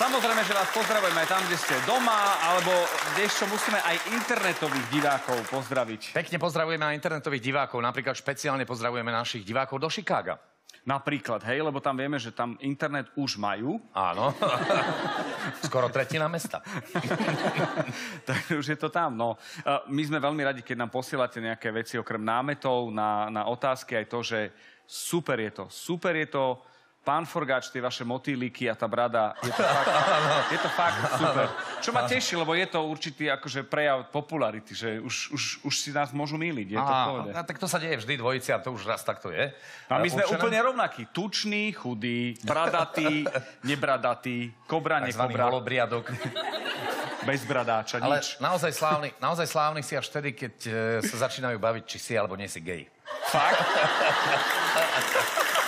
Samozrejme, že vás pozdravujeme aj tam, kde ste doma, alebo ešte musíme aj internetových divákov pozdraviť. Pekne pozdravujeme aj internetových divákov. Napríklad špeciálne pozdravujeme našich divákov do Chicaga. Napríklad, hej, lebo tam vieme, že tam internet už majú. Áno. Skoro tretina mesta. Takže už je to tam, no. My sme veľmi radi, keď nám posielate nejaké veci okrem námetov na otázky, aj to, že super je to. Pán Forgáč, tie vaše motýliky a tá brada, je to fakt super. Čo ma teší, lebo je to určitý akože prejav popularity, že už si nás môžu myliť, je to v pohode. Tak to sa deje vždy dvojici a to už raz takto je. A my sme úplne rovnakí. Tučný, chudý, bradatý, nebradatý, kobra, nekobra. Takzvaný holobriadok. Bez bradáča, nič. Ale naozaj slávny si až vtedy, keď sa začínajú baviť, či si alebo nie si gej. Fakt?